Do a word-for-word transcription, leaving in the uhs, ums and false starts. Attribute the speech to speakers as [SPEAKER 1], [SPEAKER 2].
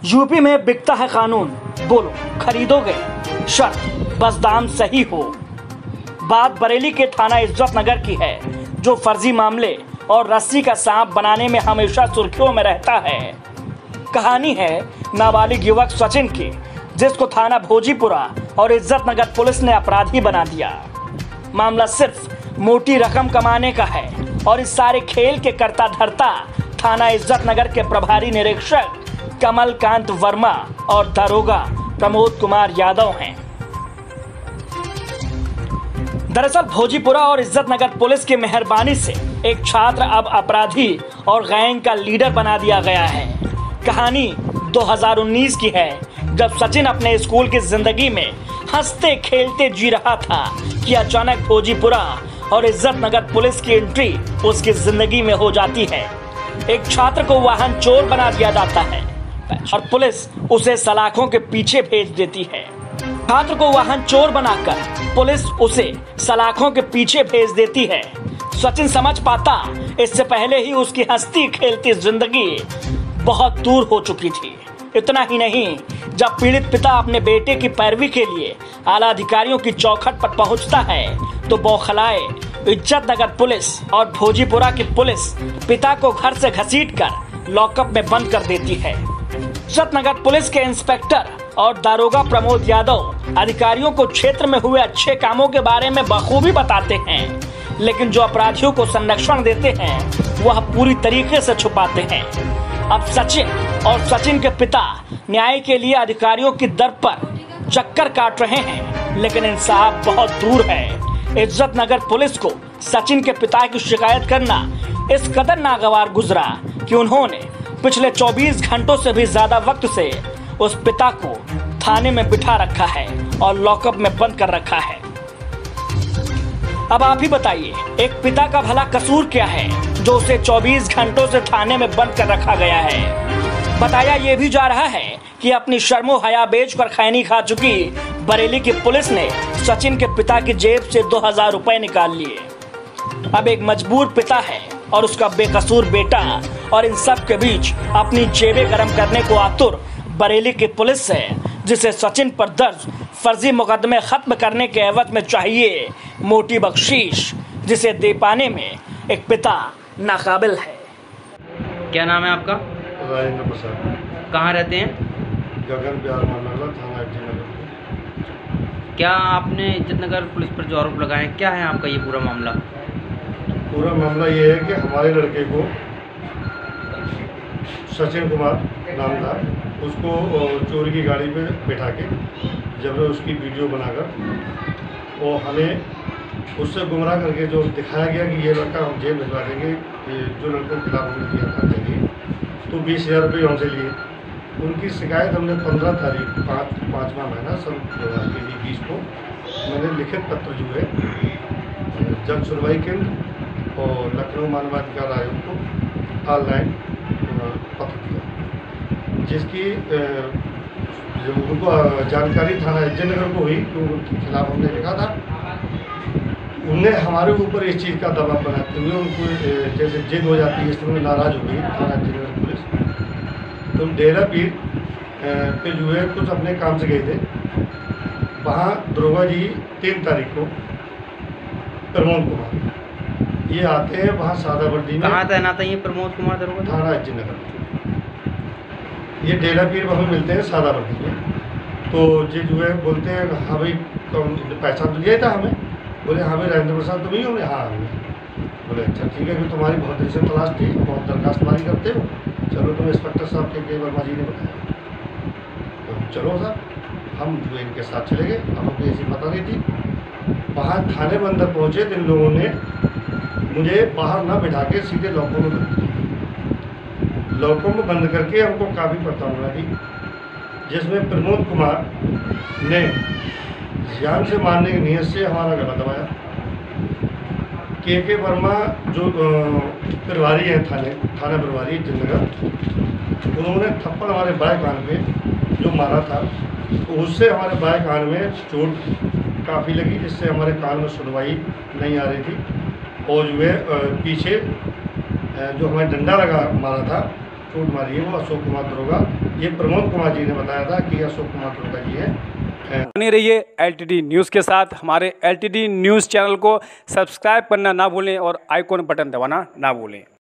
[SPEAKER 1] UP में बिकता है कानून, बोलो खरीदोगे? शर्त बस दाम सही हो। बात बरेली के थाना इज्जत नगर की है, जो फर्जी मामले और रस्सी का सांप बनाने में हमेशा सुर्खियों में रहता है। कहानी है नाबालिग युवक सचिन की, जिसको थाना भोजीपुरा और इज्जत नगर पुलिस ने अपराधी बना दिया। मामला सिर्फ मोटी रकम कमाने का है और इस सारे खेल के करता धरता थाना इज्जत नगर के प्रभारी निरीक्षक कमल कांत वर्मा और दारोगा प्रमोद कुमार यादव हैं। दरअसल भोजीपुरा और इज्जत नगर पुलिस की मेहरबानी से एक छात्र अब अपराधी और गैंग का लीडर बना दिया गया है। कहानी दो हज़ार उन्नीस की है, जब सचिन अपने स्कूल की जिंदगी में हंसते खेलते जी रहा था कि अचानक भोजीपुरा और इज्जत नगर पुलिस की एंट्री उसकी जिंदगी में हो जाती है। एक छात्र को वाहन चोर बना दिया जाता है और पुलिस उसे सलाखों के पीछे भेज देती है। छात्र को वाहन चोर बनाकर पुलिस उसे सलाखों के पीछे भेज देती है। सचिन समझ पाता इससे पहले ही उसकी हंसती खेलती जिंदगी बहुत दूर हो चुकी थी। इतना ही नहीं, जब पीड़ित पिता अपने बेटे की पैरवी के लिए आला अधिकारियों की चौखट पर पहुंचता है तो बौखलाए इज्जत नगर पुलिस और भोजीपुरा की पुलिस पिता को घर से घसीटकर लॉकअप में बंद कर देती है। इज्जत नगर पुलिस के इंस्पेक्टर और दारोगा प्रमोद यादव अधिकारियों को क्षेत्र में हुए अच्छे कामों के बारे में बखूबी बताते हैं, लेकिन जो अपराधियों को संरक्षण देते हैं वह पूरी तरीके से छुपाते हैं। अब सचिन और सचिन के पिता न्याय के लिए अधिकारियों की दर पर चक्कर काट रहे हैं, लेकिन इंसाफ बहुत दूर है। इज्जत नगर पुलिस को सचिन के पिता की शिकायत करना इस कदर नागवार गुजरा कि उन्होंने पिछले चौबीस घंटों से भी ज्यादा वक्त से उस पिता को थाने में बिठा रखा है और लॉकअप में बंद कर रखा है। अब आप ही बताइए, एक पिता का भला कसूर क्या है जो उसे चौबीस घंटों से थाने में बंद कर रखा गया है? बताया ये भी जा रहा है कि अपनी शर्मो हया बेच कर खैनी खा चुकी बरेली की पुलिस ने सचिन के पिता की जेब से दो हजार रुपए निकाल लिए। अब एक मजबूर पिता है और उसका बेकसूर बेटा, और इन सब के बीच अपनी जेबें गर्म करने को आतुर बरेली की पुलिस है, जिसे सचिन पर दर्ज फर्जी मुकदमे खत्म करने के एवज में चाहिए मोटी बख्शीश, जिसे दे पाने में एक पिता नाकाबिल है।
[SPEAKER 2] क्या नाम है आपका?
[SPEAKER 3] राजेंद्र प्रसाद।
[SPEAKER 2] कहाँ रहते हैं?
[SPEAKER 3] गगन बिहार मानला, थाना इज्जत नगर।
[SPEAKER 2] क्या आपने इज्जत नगर पुलिस पर जो आरोप लगाए, क्या है आपका ये पूरा मामला?
[SPEAKER 3] पूरा मामला ये है कि हमारे लड़के को सचिन कुमार नाम था, उसको चोरी की गाड़ी पे बैठा के जब उसकी वीडियो बनाकर वो हमें उससे गुमराह करके जो दिखाया गया कि ये लड़का हम जेल भिजवा देंगे, जो लड़कों के खिलाफ हमने दिया था चाहिए, तो बीस हज़ार रुपये हमसे लिए। उनकी शिकायत हमने पंद्रह तारीख पाँच पाँचवा महीना सन दो हज़ार के बीस को मैंने लिखित पत्र जो है जन सुनवाई केंद्र और लखनऊ मानवाधिकार आयोग को ऑनलाइन पत्र दिया, जिसकी जो उनको जानकारी थाना इज्जत नगर को हुई तो उनके खिलाफ हमने लिखा था। उन्हें हमारे ऊपर इस चीज़ का दबाव बनाते हुए उनको जैसे जिद हो जाती है, इसमें नाराज़ हो गई थाना इज्जत नगर पुलिस। तो डेरा पीर पे जो है कुछ अपने काम से गए थे, वहाँ दरोगा जी तीन तारीख को प्रमोद कुमार ये आते हैं वहाँ सादा वर्दी में।
[SPEAKER 2] कहाँ तैनात है ये प्रमोद कुमार दरोगा?
[SPEAKER 3] थाना इज्जत नगर। ये डेरा पीर वहाँ मिलते हैं सादा वर्दी में। तो ये जो है बोलते हैं हाँ भाई पहचान तो दिया था हमें। बोले हाँ भाई राजेंद्र प्रसाद तुम ही हो? हाँ हमें। बोले अच्छा ठीक है, कि तुम्हारी बहुत दिन से तलाश थी, बहुत दरखास्त मारी करते हो, चलो तुम इंस्पेक्टर साहब के के वर्मा जी ने बताया, तो चलो सर हम जो इनके साथ चले गए। हमको ऐसी पता नहीं थी। वहाँ थाने में अंदर पहुँचे तो इन लोगों ने मुझे बाहर ना बिठा के सीधे लॉकों में बंद किया। लॉकों में बंद करके हमको काफ़ी प्रताड़ना दी, जिसमें प्रमोद कुमार ने जान से मारने की नीयत से हमारा गला दबाया। के के वर्मा जो प्रभारी हैं थाने थाना प्रभारी जिंदनगर, उन्होंने थप्पड़ हमारे बाएं कान पे जो मारा था, तो उससे हमारे बाएं कान में चोट काफ़ी लगी, जिससे हमारे कान में सुनवाई नहीं आ रही थी। और जो है पीछे जो हमें डंडा लगा मारा था, छूट मारी है वो अशोक कुमार दरोगा, ये प्रमोद कुमार जी ने बताया था कि अशोक कुमार दरोगा जी है।
[SPEAKER 4] बने रहिए एलटीडी न्यूज़ के साथ। हमारे एलटीडी न्यूज़ चैनल को सब्सक्राइब करना ना भूलें और आइकॉन बटन दबाना ना भूलें।